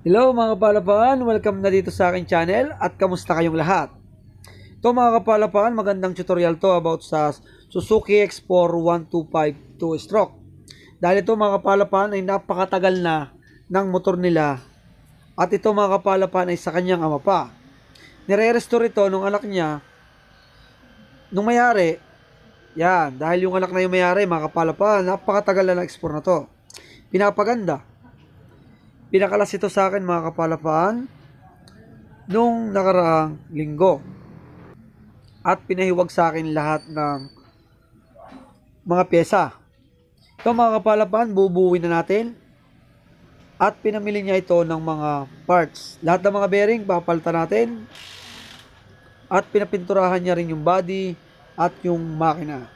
Hello mga kapalapan, welcome na dito sa aking channel at kamusta kayong lahat? Ito mga kapalapan, magandang tutorial to about sa Suzuki X4 1252 stroke. Dahil ito mga kapalapan ay napakatagal na ng motor nila at ito mga kapalapan ay sa kanyang ama pa. Nire-restore ito nung anak niya, nung mayari. Yan, dahil yung anak na yung mayari mga kapalapan, napakatagal na ng X4 na to. Pinapaganda. Pinakalas ito sa akin mga kapalapaan nung nakaraang linggo. At pinahiwag sa akin lahat ng mga pyesa. Ito mga kapalapaan, bubuuin na natin. At pinamili niya ito ng mga parts. Lahat ng mga bearing, papalitan natin. At pinapinturahan niya rin yung body at yung makina.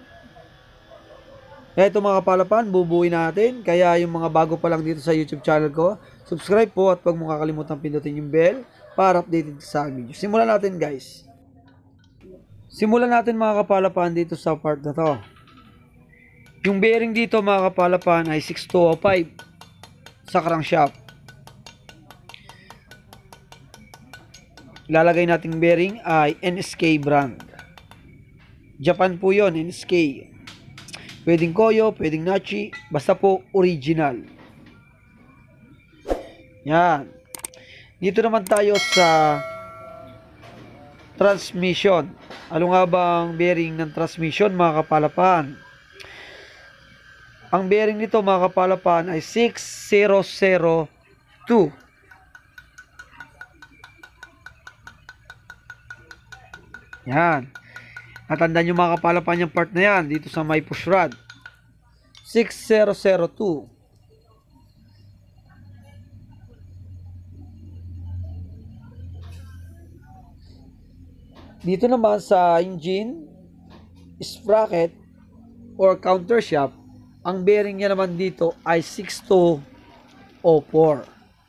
Kaya ito mga kapalapan, bubuuin natin. Kaya yung mga bago pa lang dito sa YouTube channel ko, subscribe po at huwag mo kakalimutan pindutin yung bell para updated sa video. Simulan natin guys. Simulan natin mga kapalapan dito sa part na to. Yung bearing dito mga kapalapan ay 6205 sa crankshaft. Ilalagay nating bearing ay NSK brand. Japan po yon, NSK. Pwedeng Koyo, pwedeng Nachi, basta po original. Yan. Dito naman tayo sa transmission. Ano nga bang bearing ng transmission mga kapalapan? Ang bearing nito mga kapalapan ay 6002. Yan. Natandaan nyo mga kapalapan yung part na yan dito sa may push rod. 6002. Dito naman sa engine, sprocket or counter shaft, ang bearing niya naman dito ay 6204.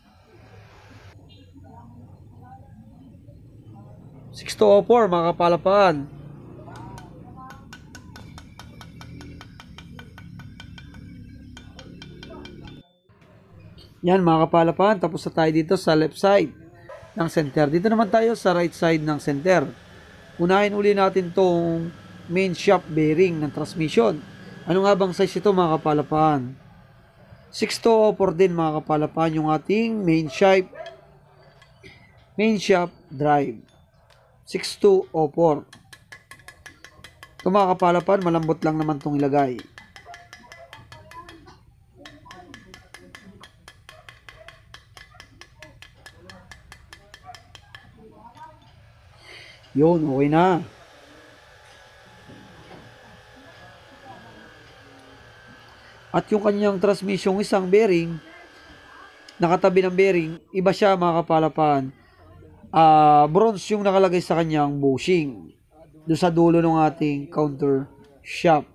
6204 mga kapalapan. Yan mga kapalapan, tapos na tayo dito sa left side ng center. Dito naman tayo sa right side ng center. Unahin uli natin tong main shaft bearing ng transmission. Ano nga bang size ito mga kapalapan? 6204 din mga kapalapan yung ating main shaft drive. 6204. Ito mga kapalapan, malambot lang naman itong ilagay. Yun, okay na. At yung kanyang transmission, isang bearing, nakatabi ng bearing, iba siya mga kapalapan. Bronze yung nakalagay sa kanyang bushing. Doon sa dulo ng ating counter shaft.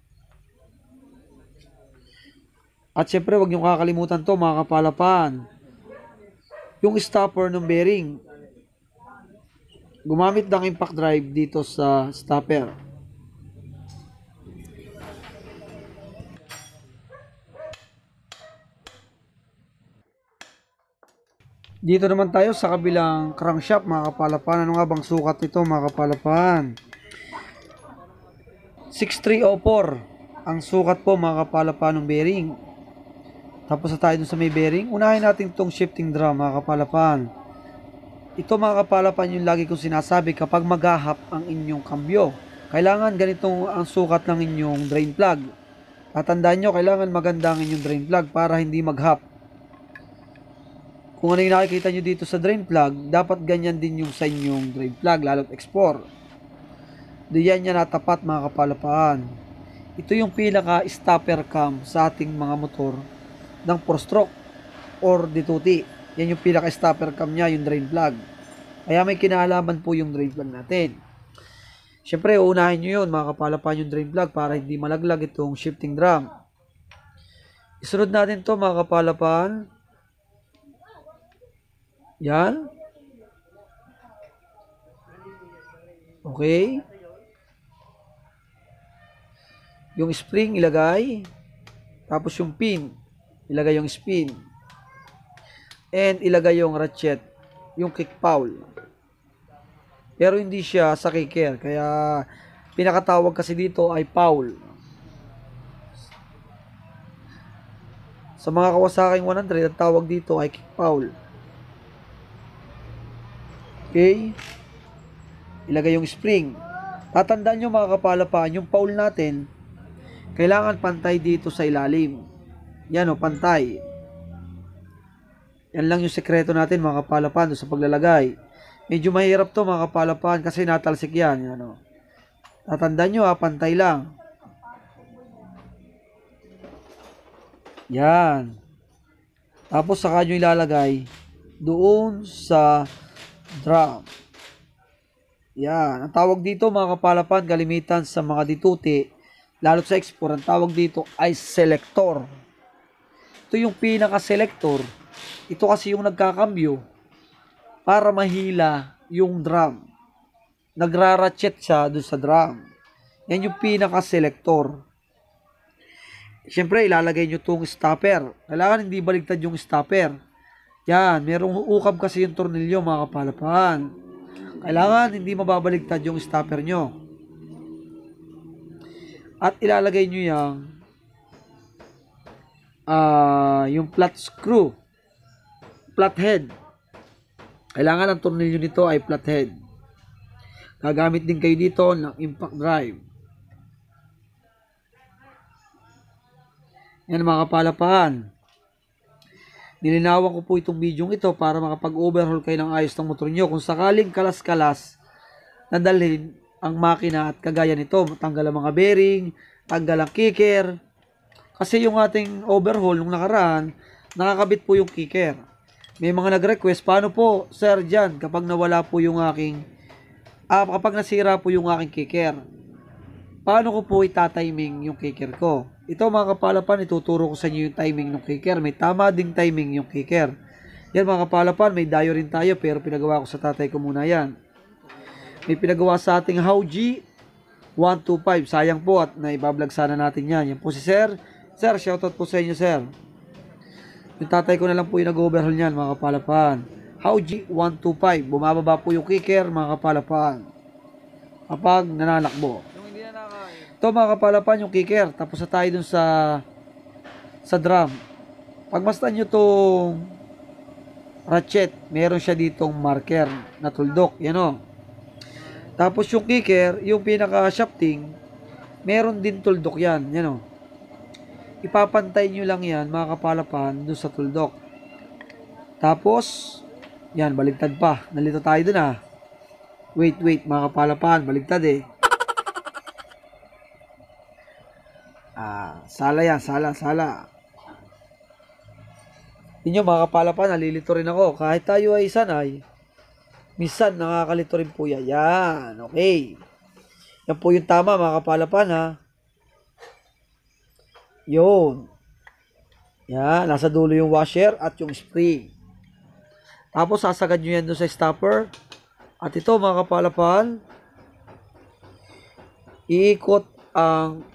At syempre, huwag niyong kakalimutan to mga kapalapan. Yung stopper ng bearing. Gumamit ng impact drive dito sa stopper. Dito naman tayo sa kabilang crankshaft mga kapalapan. Ano nga bang sukat ito mga kapalapan? 6304 ang sukat po mga kapalapan ng bearing. Tapos na tayo dun sa may bearing. Unahin natin itong shifting drum mga kapalapan. Ito mga kapalapan yung lagi kong sinasabi kapag maghahap ang inyong kambyo. Kailangan ganitong ang sukat ng inyong drain plug. Tatandaan nyo, kailangan maganda ang inyong drain plug para hindi maghap. Kung ano yung nakikita nyo dito sa drain plug, dapat ganyan din yung sa inyong drain plug, lalo't X4. Diyan niya natapat mga kapalapan. Ito yung pinaka stopper cam sa ating mga motor ng 4-stroke or D2T. Yan yung pinaka-stopper cam niya, yung drain plug. Kaya may kinalaman po yung drain plug natin. Siyempre, uunahin nyo yun, mga kapalapan yung drain plug para hindi malaglag itong shifting drum. Isunod natin to mga kapalapan. Yan. Okay. Yung spring ilagay. Tapos yung pin. Ilagay yung spin. and ilagay yung ratchet, yung kick foul. Pero hindi siya sa kicker, kaya pinakatawag kasi dito ay foul. Sa mga Kawasaki 100, ang tawag dito ay kick foul. Okay? Ilagay yung spring. Tatandaan nyo mga kapalapan, yung foul natin, kailangan pantay dito sa ilalim. Yan o, pantay. Yan lang yung sekreto natin mga kapalapan sa paglalagay. Medyo mahirap to mga kapalapan kasi natalsik yan. Yan o. Tatandaan nyo pantay lang. Yan. Tapos saka nyo ilalagay doon sa drum. Yan. Ang tawag dito mga kapalapan, kalimitan sa mga dituti, lalo sa export, ang tawag dito ay selector. Ito yung pinaka-selector. Ito kasi yung nagkakambyo para mahila yung drum. Nagra-ratchet siya doon sa drum. Yan yung pinaka-selector. Siyempre, ilalagay nyo itong stopper. Kailangan hindi baligtad yung stopper. Yan, merong ukab kasi yung tornilyo mga kapalapan. Kailangan hindi mababaligtad yung stopper nyo. At ilalagay nyo yung flat screw. Flat head. Kailangan ang tornilyo nito ay flat head. Gagamit din kayo dito ng impact drive. Yan mga kapalapan. Nilinawan ko po itong video ito para makapag-overhaul kayo ng ayos ng motor nyo. Kung sakaling kalas-kalas, nadalhin ang makina at kagaya nito, tanggal ang mga bearing, tanggal ang kicker. Kasi yung ating overhaul nung nakaraan, nakakabit po yung kicker. May mga nag-request, paano po, sir, dyan, kapag nawala po yung kapag nasira po yung aking kicker, paano ko po itatiming yung kicker ko? Ito mga kapalapan, ituturo ko sa inyo yung timing ng kicker. May tama ding timing yung kicker. Yan mga kapalapan, may dayo rin tayo pero pinagawa ko sa tatay ko muna yan. May pinagawa sa ating Hauji 125. Sayang po at naibablog sana natin yan. Yan po si Sir. Sir, shoutout po sa inyo Sir. Yung tatay ko na lang po yung nag-overhaul niyan mga kapalapan. Hauji 125. Bumababa po yung kicker mga kapalapan kapag nananakbo. Ito mga kapalapan yung kicker. Tapos na tayo dun sa drum. Pagmasdan nyo itong ratchet, meron siya ditong marker na tuldok. Yan o. Tapos yung kicker, yung pinaka-shafting, meron din tuldok yan. Yan o. Ipapantay nyo lang yan mga kapalapan dun sa tuldok. Tapos, yan, baligtad pa. Nalito tayo dun Wait mga kapalapan, baligtad eh. Sala yan, sala. Inyo mga kapalapan, nalilito rin ako. Kahit tayo ay sanay, minsan nakakalito rin po yan. Yan, okay. Yan po yung tama mga kapalapan Yun. Yan, nasa dulo yung washer at yung spring. Tapos sasagad nyo yan doon sa stopper. At ito mga kapalapan, iikot ang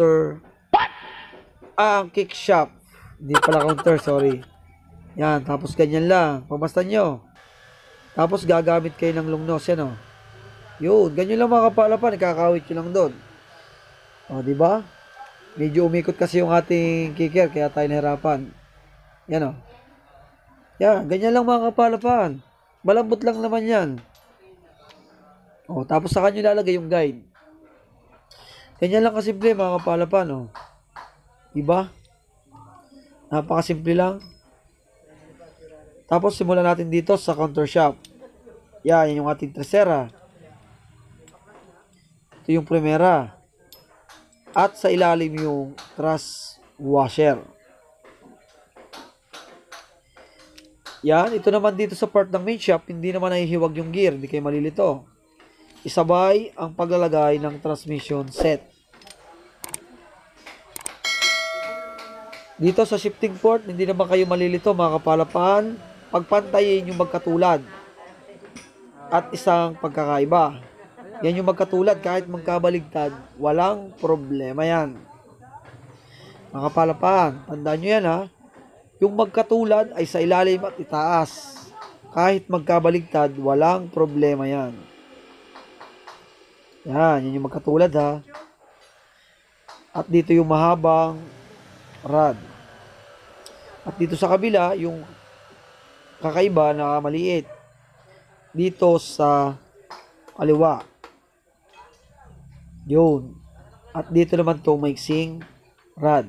kick shaft. Hindi pala counter, sorry. Yan, tapos ganyan lang. Pamastan nyo. Tapos gagamit kayo ng lungnos, yan Yun, ganyan lang mga kapalapan, ikakawit nyo lang doon. Diba? Medyo umikot kasi yung ating kicker, kaya tayo nahirapan. Yan Yan, ganyan lang mga kapalapan. Malambot lang naman yan. Tapos sa kanyo lalagay yung guide. Ganyan lang kasimple mga kapalapan Diba? Napakasimple lang. Tapos simulan natin dito sa counter shaft. Yan yung ating tercera. Ito yung primera. At sa ilalim yung thrust washer. Yan, ito naman dito sa part ng main shaft, hindi naman nahihiwag yung gear, hindi kayo malilito. Isabay ang paglalagay ng transmission set. Dito sa shifting port, hindi naman kayo malilito mga kapalapan. Pagpantayin yung magkatulad at isang pagkakaiba. Yan yung magkatulad, kahit magkabaligtad, walang problema yan. Mga kapalapan, tandaan nyo yan Yung magkatulad ay sa ilalim at itaas. Kahit magkabaligtad, walang problema yan. Yan yung magkatulad ha. At dito yung mahabang rod. At dito sa kabila, yung kakaiba na maliit. Dito sa kaliwa. Yun. At dito naman itong maiksing rod.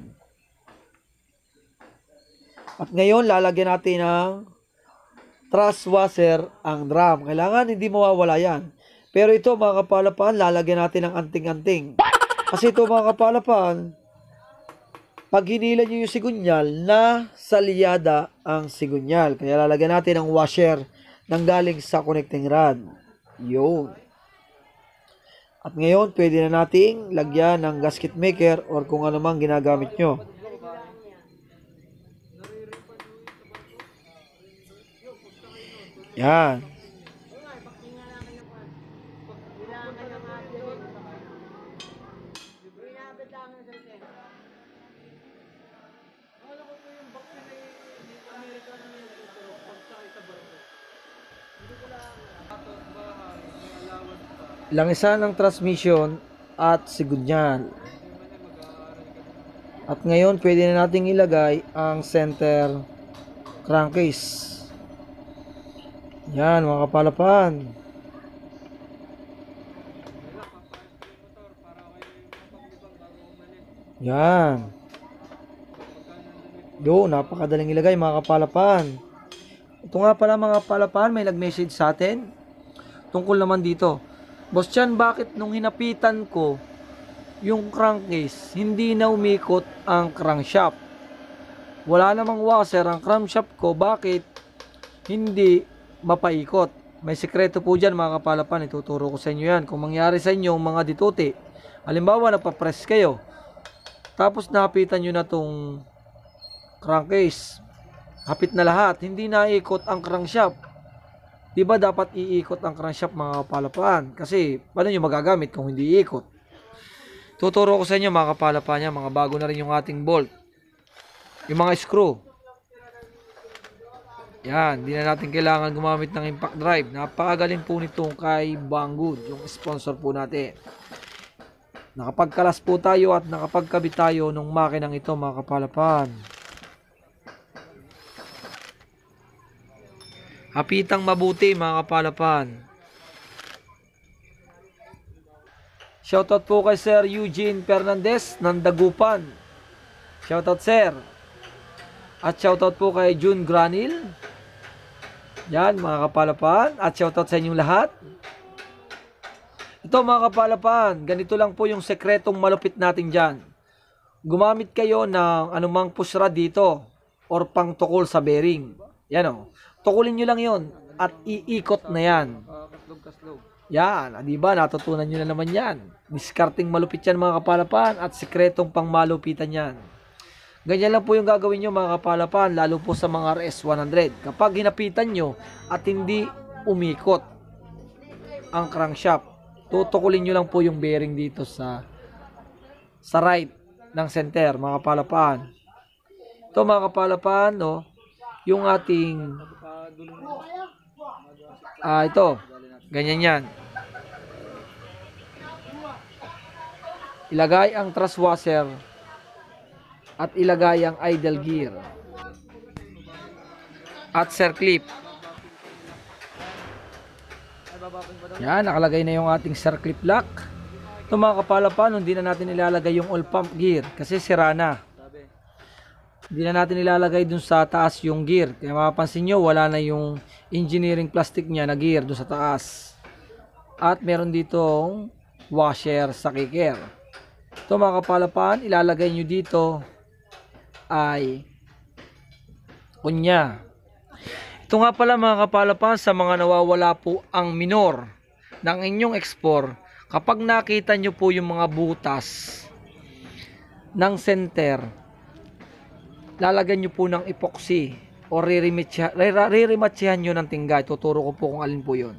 At ngayon, lalagyan natin ng thrust washer ang drum. Kailangan hindi mawawala yan. Pero ito mga kapalapan, lalagyan natin ng anting-anting. Kasi ito mga kapalapan, pag hinila nyo yung sigunyal, na salyada ang sigunyal. Kaya lalagyan natin ng washer nang galing sa connecting rod. Yun. At ngayon, pwede na nating lagyan ng gasket maker or kung ano mang ginagamit nyo. Yan. Langisan ng transmission at sigunyal. At ngayon, pwede na nating ilagay ang center crankcase. Yan, mga kapalapan. Yan. Yo, napakadaling ilagay mga kapalapan. Ito nga pala mga kapalapan, may nag-message sa atin tungkol naman dito. Boss Chan, bakit nung hinapitan ko yung crankcase, hindi na umikot ang crankshaft? Wala namang washer ang crankshaft ko, bakit hindi mapaikot? May sikreto po dyan mga kapalapan, ituturo ko sa inyo yan. Kung mangyari sa inyo mga dituti, halimbawa nagpa-press kayo, tapos napitan nyo na tong crankcase, hapit na lahat, hindi naikot ang crankshaft. Diba dapat iikot ang crankshaft mga kapalapan? Kasi paano nyo magagamit kung hindi iikot? Tuturo ko sa inyo mga kapalapan niya, mga bago na rin yung ating bolt. Yung mga screw. Yan, hindi na natin kailangan gumamit ng impact drive. Napakagaling po nitong kay Banggood, yung sponsor po natin. Nakapagkalas po tayo at nakapagkabit tayo nung makinang ito mga kapalapan. Hapitang mabuti mga kapalapan. Shoutout po kay Sir Eugene Fernandez ng Dagupan. Shoutout sir. At shoutout po kay June Granil. Yan mga kapalapan. At shoutout sa inyong lahat. Ito mga kapalapan, ganito lang po yung sekretong malupit natin dyan. Gumamit kayo ng anumang push rod dito or pang tukol sa bearing. Yan o. Tukulin nyo lang yon at iikot na yan. Yan, di ba? Natutunan nyo na naman yan. Discarding malupit yan mga kapalapan at sekretong pang malupitan yan. Ganyan lang po yung gagawin nyo mga kapalapan, lalo po sa mga RS100. Kapag hinapitan nyo at hindi umikot ang crankshaft, tutukulin nyo lang po yung bearing dito sa right ng center mga kapalapan. Ito mga kapalapan, no, yung ating ito, ganyan yan. Ilagay ang thrust washer at ilagay ang idle gear at circlip. Yan, nakalagay na yung ating circlip lock. Ito mga kapalapan, hindi na natin ilalagay yung oil pump gear kasi sira na. Hindi na natin ilalagay dun sa taas yung gear. Kaya mapapansin nyo, wala na yung engineering plastic niya na gear dun sa taas. At meron ditong washer sa kicker. Ito mga kapalapan, ilalagay nyo dito ay kunya. Ito nga pala mga kapalapan, sa mga nawawala po ang minor ng inyong export, kapag nakita nyo po yung mga butas ng center, lalagyan nyo po ng epoxy o ririmatsihan nyo ng tingga. Tuturo ko po kung alin po yun.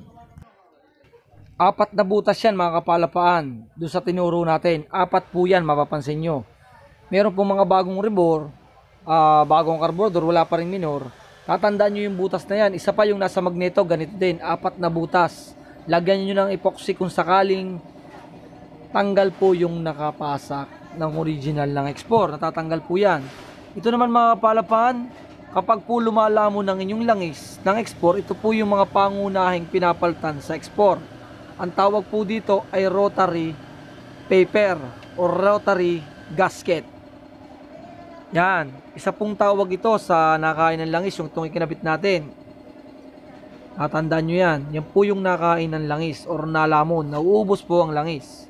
4 na butas yan mga kapalapaan. Doon sa tinuro natin, 4 po yan, mapapansin nyo. Meron po mga bagong rebore bagong carburetor, wala pa rin minor, tatandaan nyo yung butas na yan. Isa pa yung nasa magneto, ganito din, 4 na butas. Lagyan nyo ng epoxy kung sakaling tanggal po yung nakapasak ng original ng X4. Natatanggal po yan. Ito naman mga kapalapan, kapag po lumalamo ng inyong langis ng X4, ito po yung mga pangunahing pinapaltan sa X4. Ang tawag po dito ay rotary paper o rotary gasket. Yan, isa pong tawag ito sa nakain ng langis, yung itong ikinabit natin. Tandaan nyo yan, yan po yung nakain ng langis or nalamon, nauubos po ang langis.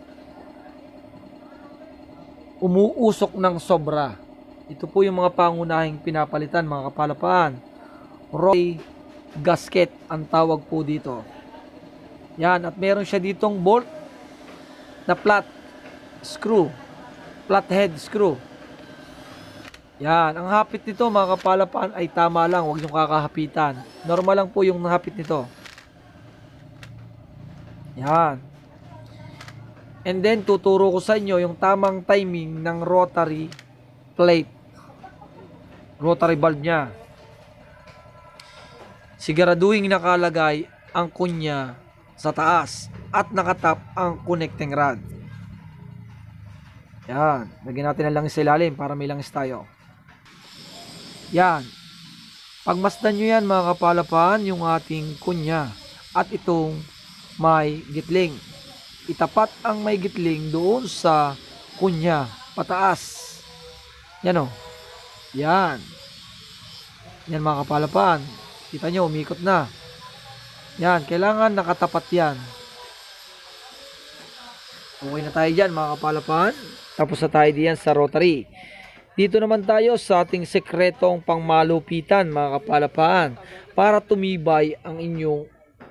Umuusok ng sobra. Ito po yung mga pangunahing pinapalitan mga kapalapaan. Rotary gasket ang tawag po dito. Yan, at meron siya ditong bolt na flat screw, flathead screw. Yan, ang hapit nito mga kapalapaan ay tama lang, huwag niyong kakahapitan. Normal lang po yung hapit nito. Yan. And then tuturo ko sa inyo yung tamang timing ng rotary plate, rotary valve nya. Siguraduhin nakalagay ang kunya sa taas at nakatap ang connecting rod. Yan, lagyan natin ang langis sa ilalim para may langis tayo. Yan, pagmasdan nyo yan mga kapalapan, yung ating kunya at itong may gitling. Itapat ang may gitling doon sa kunya pataas. Yan o. Yan. Yan mga kapalapan. Kita nyo, umikot na. Yan, kailangan nakatapat yan. Okay na tayo dyan mga kapalapan. Tapos na tayo diyan sa rotary. Dito naman tayo sa ating sekretong pangmalupitan mga kapalapan. Para tumibay ang inyong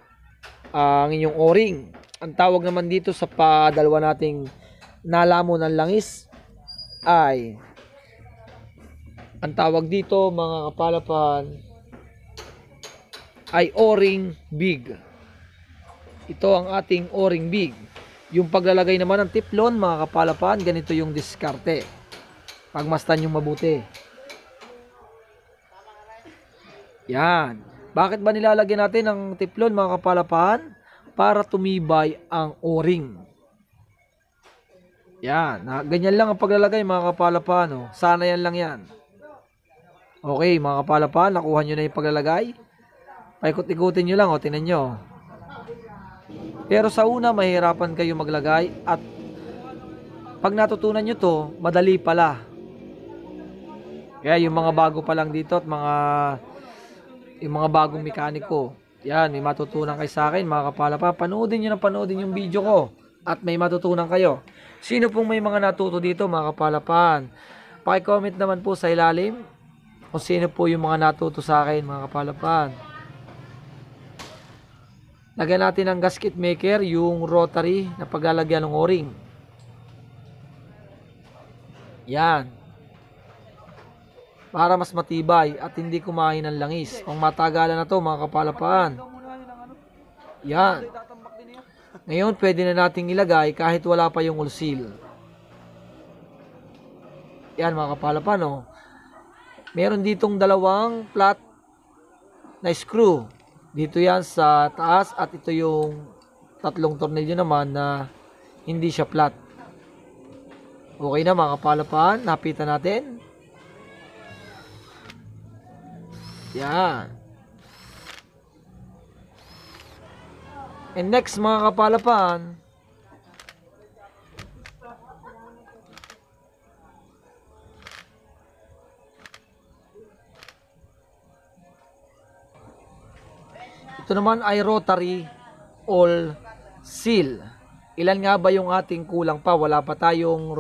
o-ring. Ang tawag naman dito sa padalwa nating nalamon ng langis ay, ang tawag dito mga kapalapan ay o-ring big. Ito ang ating o-ring big. Yung paglalagay naman ng tiplon mga kapalapan, ganito yung diskarte. Pagmasdan yung mabuti. Yan. Bakit ba nilalagyan natin ng tiplon mga kapalapan? Para tumibay ang o-ring. Yan. Ganyan lang ang paglalagay mga kapalapan. Oh. Sana yan lang yan. Okay mga kapalapan, nakuha nyo na yung paglalagay. Paikot-ikutin nyo lang. O, tingnan nyo. Pero sa una, mahirapan kayo maglagay. At pag natutunan nyo to, madali pala. Kaya yung mga bago pa lang dito at yung mga bagong mekaniko, yan, may matutunan kayo sa akin mga kapalapa. Panoodin nyo na panoodin yung video ko at may matutunan kayo. Sino pong may mga natuto dito mga kapalapan? Paki-comment naman po sa ilalim kung sino po yung mga natuto sa akin mga kapalapan. Lagyan natin ng gasket maker, yung rotary na paglalagyan ng o-ring. Yan. Para mas matibay at hindi kumain ng langis. Kung matagalan na to mga kapalapaan. Yan. Ngayon pwede na nating ilagay kahit wala pa yung oil seal. Yan mga kapalapaan. Oh. Meron ditong dalawang flat na screw. Dito yan sa taas at ito yung tatlong tornilyo naman na hindi siya flat. Okay na mga kapalapaan. Napitan natin. Yan. And next mga kapalapan, ito naman ay rotary all seal. Ilan nga ba yung ating kulang pa? Wala pa tayong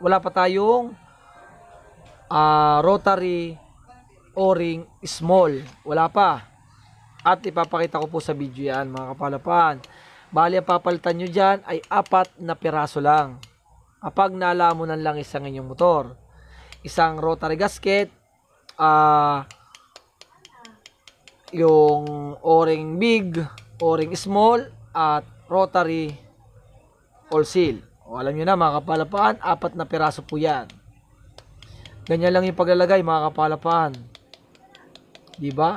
rotary o-ring small. Wala pa. At ipapakita ko po sa video yan mga kapalapan. Bali ang papalitan nyo dyan ay 4 na piraso lang. Kapag nalamon ng langis ang inyong motor. Isang rotary gasket, yung o-ring big, o-ring small, at rotary all seal. O, alam nyo na mga kapalapan, 4 na piraso po yan. Ganyan lang yung paglalagay mga kapalapan. Diba?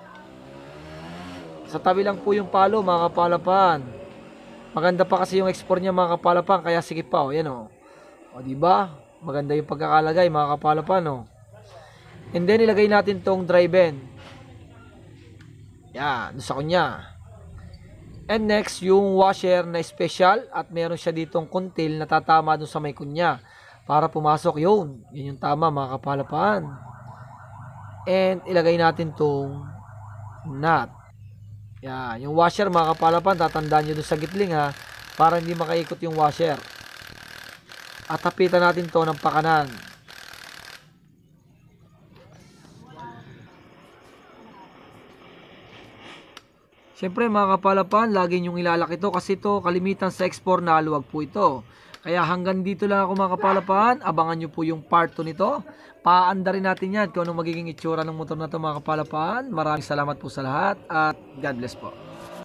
Sa tabi lang po yung palo mga kapalapan. Maganda pa kasi yung export niya mga kapalapan, kaya sige pa, o yan o. O diba? Maganda yung pagkakalagay mga kapalapan o. And then ilagay natin tong drive end. Yan, sa kunya. And next, yung washer na special at meron siya ditong kuntil na tatama dun sa may kunya para pumasok yun. Yun yung tama mga kapalapan. And ilagay natin tong nut. Yan, yung washer mga kapalapan, tatandaan nyo dun sa gitling ha, para hindi makaikot yung washer. At hapitan natin to ng pakanan. Siyempre mga kapalapan, lagi nyong ilalaki ito kasi ito kalimitan sa export na luwag po ito. Kaya hanggang dito lang ako mga kapalapan, abangan nyo po yung part 2 nito. Paanda rin natin yan kung anong magiging itsura ng motor na ito mga kapalapan. Maraming salamat po sa lahat at God bless po.